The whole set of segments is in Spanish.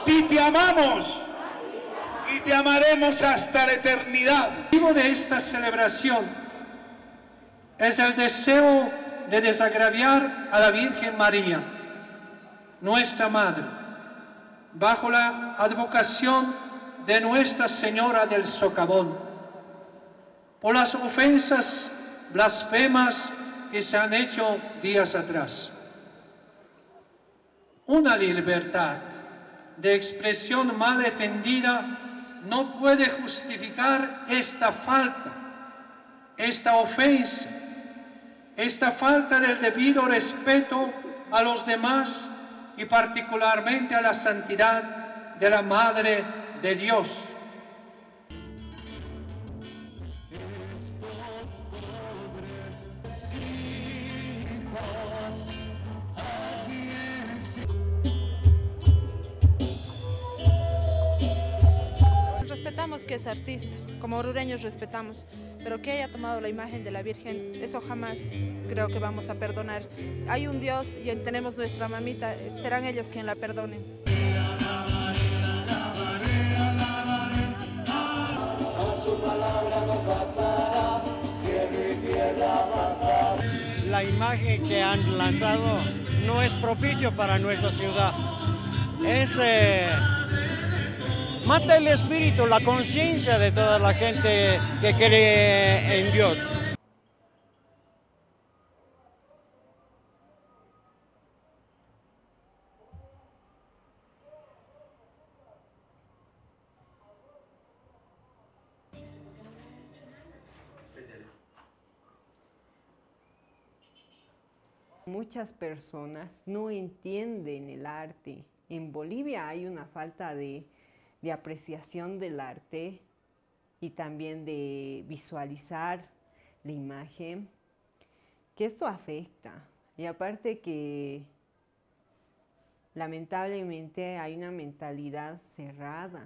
A ti te amamos y te amaremos hasta la eternidad. El motivo de esta celebración es el deseo de desagraviar a la Virgen María, nuestra Madre, bajo la advocación de Nuestra Señora del Socavón, por las ofensas blasfemas que se han hecho días atrás. Una libertad de expresión mal entendida no puede justificar esta falta, esta ofensa, esta falta del debido respeto a los demás y particularmente a la santidad de la Madre de Dios. Respetamos que es artista, como orureños respetamos, pero que haya tomado la imagen de la Virgen, eso jamás creo que vamos a perdonar. Hay un Dios y tenemos nuestra mamita, serán ellos quienes la perdonen. La imagen que han lanzado no es propicio para nuestra ciudad. Mata el espíritu, la conciencia de toda la gente que cree en Dios. Muchas personas no entienden el arte. En Bolivia hay una falta de apreciación del arte y también de visualizar la imagen, que esto afecta. Y aparte que lamentablemente hay una mentalidad cerrada.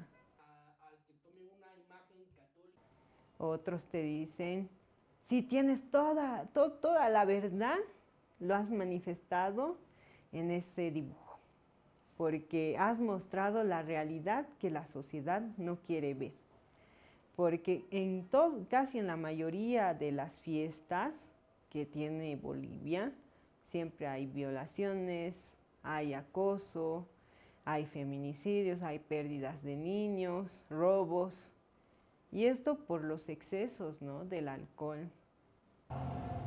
Otros te dicen, si tienes toda la verdad, lo has manifestado en ese dibujo, porque has mostrado la realidad que la sociedad no quiere ver. Porque casi en la mayoría de las fiestas que tiene Bolivia, siempre hay violaciones, hay acoso, hay feminicidios, hay pérdidas de niños, robos, y esto por los excesos, ¿no?, del alcohol.